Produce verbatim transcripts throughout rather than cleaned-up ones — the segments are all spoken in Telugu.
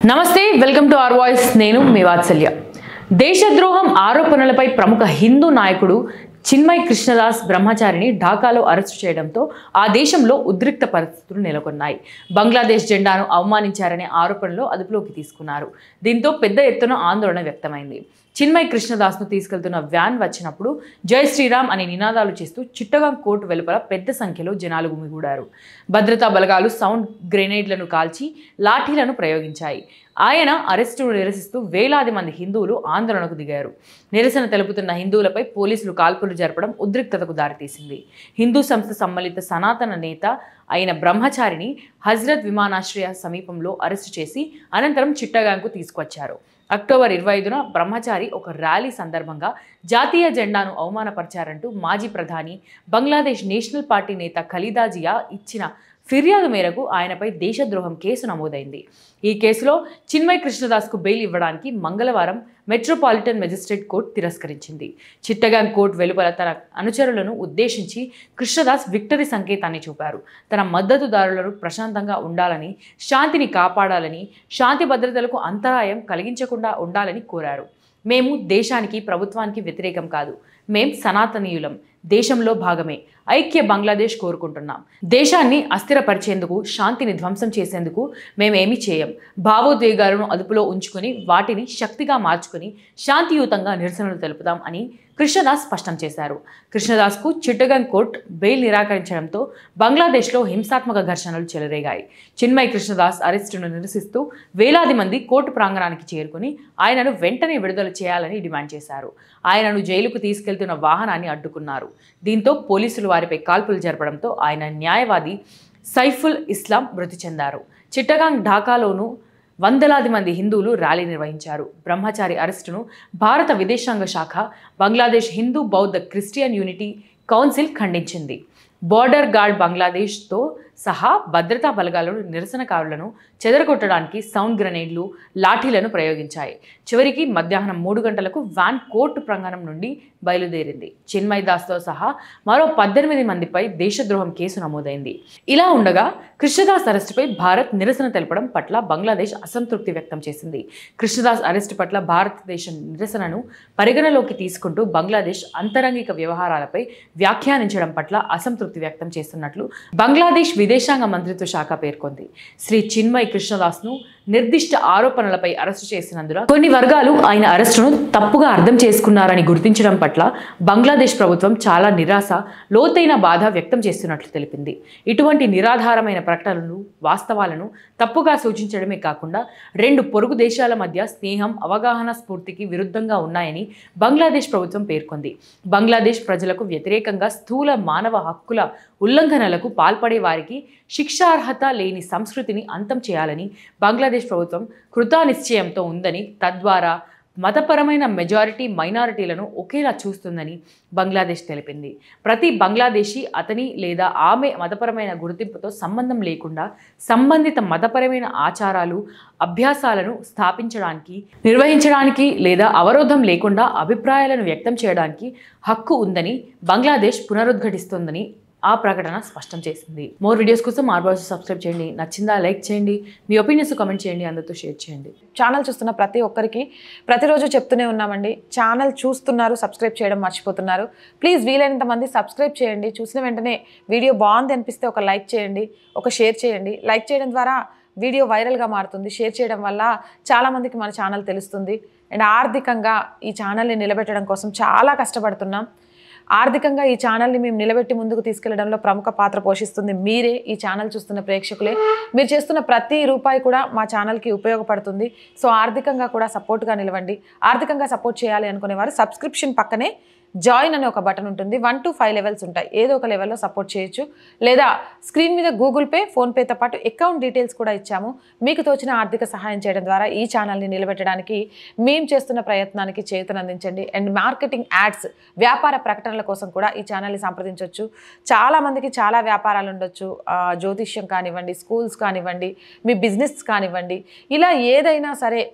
నమస్తే వెల్కమ్ టు అవర్ వాయిస్ నేను మీ వాత్సల్య దేశద్రోహం ఆరోపణలపై ప్రముఖ హిందూ నాయకుడు చిన్మయ్ కృష్ణదాస్ బ్రహ్మచారిని ఢాకాలో అరెస్టు చేయడంతో ఆ దేశంలో ఉద్రిక్త పరిస్థితులు నెలకొన్నాయి. బంగ్లాదేశ్ జెండాను అవమానించారనే ఆరోపణలో అదుపులోకి తీసుకున్నారు. దీంతో పెద్ద ఎత్తున ఆందోళన వ్యక్తమైంది. చిన్మయ్ కృష్ణదాస్ను తీసుకెళ్తున్న వ్యాన్ వచ్చినప్పుడు జై శ్రీరామ్ అనే నినాదాలు చేస్తూ చిట్టగాం కోర్టు వెలుపల పెద్ద సంఖ్యలో జనాలు గుమిగూడారు. భద్రతా బలగాలు సౌండ్ గ్రెనేడ్లను కాల్చి లాఠీలను ప్రయోగించాయి. ఆయన అరెస్టును నిరసిస్తూ వేలాది మంది హిందువులు ఆందోళనకు దిగారు. నిరసన తెలుపుతున్న హిందువులపై పోలీసులు కాల్పులు జరపడం ఉద్రిక్తతకు దారితీసింది. హిందూ సంస్థ సమ్మలిత సనాతన నేత అయిన బ్రహ్మచారిని హజ్రత్ విమానాశ్రయ సమీపంలో అరెస్టు చేసి అనంతరం చిట్టగాంకు తీసుకొచ్చారు. అక్టోబర్ ఇరవై ఐదున బ్రహ్మచారి ఒక ర్యాలీ సందర్భంగా జాతీయ జెండాను అవమానపరిచారంటూ మాజీ ప్రధాని బంగ్లాదేశ్ నేషనల్ పార్టీ నేత ఖలీదా జియా ఇచ్చిన ఫిర్యాదు మేరకు ఆయనపై దేశద్రోహం కేసు నమోదైంది. ఈ కేసులో చిన్మయ్ కృష్ణదాస్కు బెయిల్ ఇవ్వడానికి మంగళవారం మెట్రోపాలిటన్ మెజిస్ట్రేట్ కోర్టు తిరస్కరించింది. చిట్టగాం కోర్టు వెలుపల తన అనుచరులను ఉద్దేశించి కృష్ణదాస్ విక్టరీ సంకేతాన్ని చూపారు. తన మద్దతుదారులను ప్రశాంతంగా ఉండాలని, శాంతిని కాపాడాలని, శాంతి భద్రతలకు అంతరాయం కలిగించకుండా ఉండాలని కోరారు. మేము దేశానికి ప్రభుత్వానికి వ్యతిరేకం కాదు, మేం సనాతనీయులం, దేశంలో భాగమే, ఐక్య బంగ్లాదేశ్ కోరుకుంటున్నాం. దేశాన్ని అస్థిరపరిచేందుకు, శాంతిని ధ్వంసం చేసేందుకు మేమేమీ చేయం. భావోద్వేగాలను అదుపులో ఉంచుకొని వాటిని శక్తిగా మార్చుకొని శాంతియుతంగా నిరసనలు తెలుపుతాం అని కృష్ణదాస్ స్పష్టం చేశారు. కృష్ణదాస్కు చిట్టగాం కోర్టు బెయిల్ నిరాకరించడంతో బంగ్లాదేశ్లో హింసాత్మక ఘర్షణలు చెలరేగాయి. చిన్మయ్ కృష్ణదాస్ అరెస్టును నిరసిస్తూ వేలాది మంది కోర్టు ప్రాంగణానికి చేరుకుని ఆయనను వెంటనే విడుదల చేయాలని డిమాండ్ చేశారు. ఆయనను జైలుకు తీసుకెళ్తున్న వాహనాన్ని అడ్డుకున్నారు. దీంతో పోలీసులు వారిపై కాల్పులు జరపడంతో ఆయన న్యాయవాది సైఫుల్ ఇస్లాం మృతి చెందారు. చిట్టగాం ఢాకాలోనూ వందలాది మంది హిందువులు ర్యాలీ నిర్వహించారు. బ్రహ్మచారి అరెస్టును భారత విదేశాంగ శాఖ, బంగ్లాదేశ్ హిందూ బౌద్ధ క్రిస్టియన్ యూనిటీ కౌన్సిల్ ఖండించింది. బోర్డర్ గార్డ్ బంగ్లాదేశ్తో సహా భద్రతా బలగాలను నిరసనకారులను చెదరగొట్టడానికి సౌండ్ గ్రెనేడ్లు, లాఠీలను ప్రయోగించాయి. చివరికి మధ్యాహ్నం మూడు గంటలకు వ్యాన్ కోర్టు ప్రాంగణం నుండి బయలుదేరింది. చిన్మయ్ దాస్తో సహా మరో పద్దెనిమిది మందిపై దేశద్రోహం కేసు నమోదైంది. ఇలా ఉండగా కృష్ణదాస్ అరెస్టుపై భారత్ నిరసన తెలపడం పట్ల బంగ్లాదేశ్ అసంతృప్తి వ్యక్తం చేసింది. కృష్ణదాస్ అరెస్టు పట్ల భారతదేశ నిరసనను పరిగణలోకి తీసుకుంటూ బంగ్లాదేశ్ అంతరంగిక వ్యవహారాలపై వ్యాఖ్యానించడం పట్ల అసంతృప్తి వ్యక్తం చేస్తున్నట్లు బంగ్లాదేశ్ విదేశాంగ మంత్రిత్వ శాఖ పేర్కొంది. శ్రీ చిన్మయ్ కృష్ణదాస్ను నిర్దిష్ట ఆరోపణలపై అరెస్టు చేసినందున కొన్ని వర్గాలు ఆయన అరెస్టును తప్పుగా అర్థం చేసుకున్నారని గుర్తించడం పట్ల బంగ్లాదేశ్ ప్రభుత్వం చాలా నిరాశ, లోతైన బాధ వ్యక్తం చేస్తున్నట్లు తెలిపింది. ఇటువంటి నిరాధారమైన ప్రకటనలు వాస్తవాలను తప్పుగా సూచించడమే కాకుండా రెండు పొరుగు దేశాల మధ్య స్నేహం, అవగాహన స్ఫూర్తికి విరుద్ధంగా ఉన్నాయని బంగ్లాదేశ్ ప్రభుత్వం పేర్కొంది. బంగ్లాదేశ్ ప్రజలకు వ్యతిరేకంగా స్థూల మానవ హక్కుల ఉల్లంఘనలకు పాల్పడే వారికి శిక్షార్హత లేని సంస్కృతిని అంతం చేయాలని బంగ్లాదేశ్ ప్రభుత్వం కృతనిశ్చయంతో ఉందని, తద్వారా మతపరమైన మెజారిటీ, మైనారిటీలను ఒకేలా చూస్తుందని బంగ్లాదేశ్ తెలిపింది. ప్రతి బంగ్లాదేశీ అతని లేదా ఆమె మతపరమైన గుర్తింపుతో సంబంధం లేకుండా సంబంధిత మతపరమైన ఆచారాలు, అభ్యాసాలను స్థాపించడానికి, నిర్వహించడానికి లేదా అవరోధం లేకుండా అభిప్రాయాలను వ్యక్తం చేయడానికి హక్కు ఉందని బంగ్లాదేశ్ పునరుద్ఘాటిస్తోందని ఆ ప్రకటన స్పష్టం చేసింది. మోర్ వీడియోస్ కోసం అవర్ వాయిస్ సబ్స్క్రైబ్ చేయండి. నచ్చిందా లైక్ చేయండి, మీ ఒపీనియన్స్ కామెంట్ చేయండి, అందరితో షేర్ చేయండి. ఛానల్ చూస్తున్న ప్రతి ఒక్కరికి ప్రతిరోజు చెప్తూనే ఉన్నామండి, ఛానల్ చూస్తున్నారు, సబ్స్క్రైబ్ చేయడం మర్చిపోతున్నారు. ప్లీజ్ వీలైనంత మంది సబ్స్క్రైబ్ చేయండి. చూసిన వెంటనే వీడియో బాగుంది అనిపిస్తే ఒక లైక్ చేయండి, ఒక షేర్ చేయండి. లైక్ చేయడం ద్వారా వీడియో వైరల్గా మారుతుంది. షేర్ చేయడం వల్ల చాలామందికి మన ఛానల్ తెలుస్తుంది. అండ్ ఆర్థికంగా ఈ ఛానల్ని నిలబెట్టడం కోసం చాలా కష్టపడుతున్నాం. ఆర్థికంగా ఈ ఛానల్ని మేము నిలబెట్టి ముందుకు తీసుకెళ్లడంలో ప్రముఖ పాత్ర పోషిస్తుంది మీరే, ఈ ఛానల్ చూస్తున్న ప్రేక్షకులే. మీరు చేస్తున్న ప్రతి రూపాయి కూడా మా ఛానల్కి ఉపయోగపడుతుంది. సో ఆర్థికంగా కూడా సపోర్ట్గా నిలవండి. ఆర్థికంగా సపోర్ట్ చేయాలి అనుకునేవారు సబ్స్క్రిప్షన్ పక్కనే జాయిన్ అనే ఒక బటన్ ఉంటుంది. వన్ టు ఫైవ్ లెవెల్స్ ఉంటాయి. ఏదో ఒక లెవెల్లో సపోర్ట్ చేయొచ్చు. లేదా స్క్రీన్ మీద గూగుల్ పే, ఫోన్పేతో పాటు అకౌంట్ డీటెయిల్స్ కూడా ఇచ్చాము. మీకు తోచిన ఆర్థిక సహాయం చేయడం ద్వారా ఈ ఛానల్ని నిలబెట్టడానికి మేము చేస్తున్న ప్రయత్నానికి చేతునందించండి. అండ్ మార్కెటింగ్ యాడ్స్, వ్యాపార ప్రకటనల కోసం కూడా ఈ ఛానల్ని సంప్రదించవచ్చు. చాలామందికి చాలా వ్యాపారాలు ఉండొచ్చు. జ్యోతిష్యం కానివ్వండి, స్కూల్స్ కానివ్వండి, మీ బిజినెస్ కానివ్వండి, ఇలా ఏదైనా సరే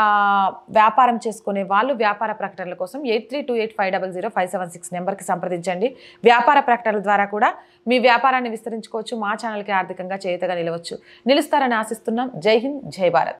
వ్యాపారం చేసుకునే వాళ్ళు వ్యాపార ప్రకటనల కోసం eight three two eight five double zero five seven six నెంబర్కి సంప్రదించండి. వ్యాపార ప్రకటనల ద్వారా కూడా మీ వ్యాపారాన్ని విస్తరించుకోవచ్చు. మా ఛానల్కి ఆర్థికంగా చేతగా నిలవచ్చు. నిలుస్తారని ఆశిస్తున్నాం. జై హింద్, జై భారత్.